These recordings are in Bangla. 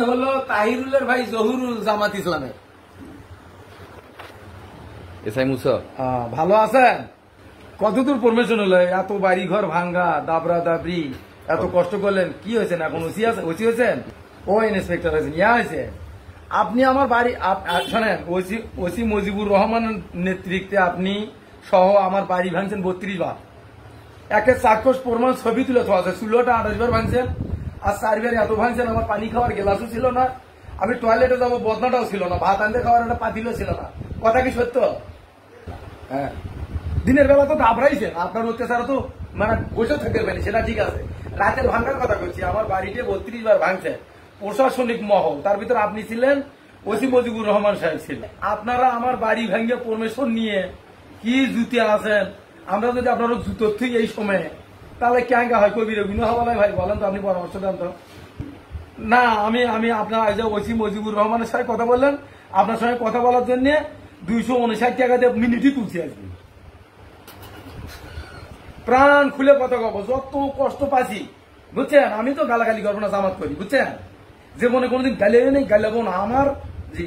হলো তাহিরুলের ভাই জহুরুল, জামাত ইসলামের। এসআই মুসা, ভালো আছেন? কতদূর পারমিশন হলো? এত বাড়ি ঘর ভাঙ্গা, দাবরা দাবরি, এত কষ্ট করলেন, কি হয়েছেন? এখন ওসি হয়েছেন? ও ইন্সপেক্টর হয়েছেন, ইয়া হয়েছে। আপনি আমার বাড়ি শোনেন, ওসি মুজিবুর রহমানের নেতৃত্বে আপনি সহ আমার বাড়ি ভাঙছেন 32 বার। একে চাক্ষুষ প্রমাণ ছবি তুলে তো আছে। 16টা 28 বার ভাঙছেন, আর 4 বার এত ভাঙছেন আমার পানি খাওয়ার গ্লাসও ছিল না, আমি টয়লেটে যাবো বদনাটাও ছিল না, ভাত আনতে খাওয়ার একটা পাতিলও ছিল না। কথা কি সত্য? হ্যাঁ, দিনের বেলা তো দাবড়াইছেন, আপনার অত্যাচার তো মানে বসে থাকতে পারেনি, সেটা ঠিক আছে। রাতের ভাঙার কথা বলছি, আমার বাড়িতে 32 বার ভাঙছে প্রশাসনিক মহল, তার ভিতরে আপনি ছিলেন, ওসি মুজিবুর রহমান সাহেব ছিলেন। আপনারা আমার বাড়ি ভাঙিয়ে পারমিশন নিয়ে কি জুতে আছেন? আমরা যদি আপনারা জুতোর থেকে এই সময়ে, তাহলে ক্যাঙ্গা হয় কবির অভিনয় হওয়ালাই। ভাই বলেন তো, আপনি পরামর্শ দেন তো। না, আমি আপনার ওসি মুজিবুর রহমানের সাথে কথা বললেন, আপনার সঙ্গে কথা বলার জন্য 259 টাকা দিয়ে মিনিটই তুলছি আজকে। প্রাণ খুলে কথা কব, যত কষ্ট পাচ্ছি বুঝছেন। আমি তো গালাগালি করবো না, জামাত করি বুঝছেন। যে মনে কোনোদিন গালে নেই, গালাবো না আমার। জি,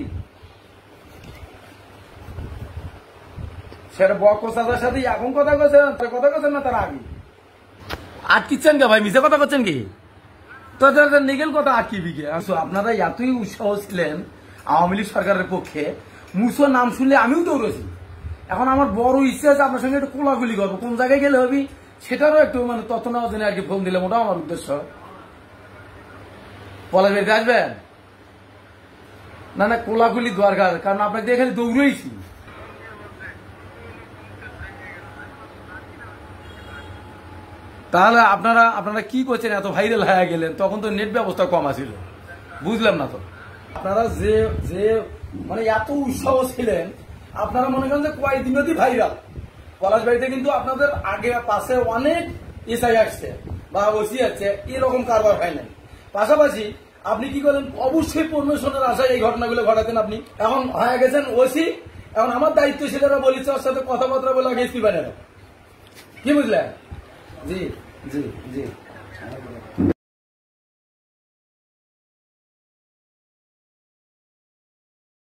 সেটা বকসাদার সাথে এখন কথা করছেন না, তার আগে আটকিচ্ছেন কে ভাই? মিশে কথা করছেন কি? তো নিগেল কথা আটকিবি কে? আপনারা এতই উৎসাহ ছিলেন আওয়ামী লীগ সরকারের পক্ষে, মুসো নাম শুনলে আমিও দৌড়েছি। এখন আমার বড় ইচ্ছা আছে আপনার সঙ্গে একটু কোলাগুলি করবো, কোন জায়গায় গেলে হবি সেটারও একটু মানে তথ্য নেওয়ার জন্য আর কি ফোন দিলাম, ওটাও আমার উদ্দেশ্য। পলাশ বাড়িতে আসবেন? না না, কোলাগুলি দরকার, কারণ আপনাকে এখানে দৌড়েইছি। তাহলে আপনারা কি করছেন? এত ভাইরাল হয়ে গেলেন, তখন তো নেট ব্যবস্থা কম আছিল, বুঝলাম না তো। আপনারা যে মানে এত উৎসাহ ছিলেন, আপনারা মনে করেন যে কয়েকদিনই ভাইরাল। পলাশ বাড়িতে কিন্তু আপনাদের আগে পাশে অনেক এসআই আসছে বা ওসি আসছে, এরকম কারবার হয় নাই। পাশাপাশি আপনি কি করেন? অবশ্যই পারমিশনের আশায় এই ঘটনাগুলো ঘটাতেন। আপনি এখন হয়ে গেছেন ওসি, এখন আমার দায়িত্বশীলেরা বলেছে ওর সাথে কথাবার্তা বলে আগে এসপি বানানো। কি বুঝলেন? জি জি জি।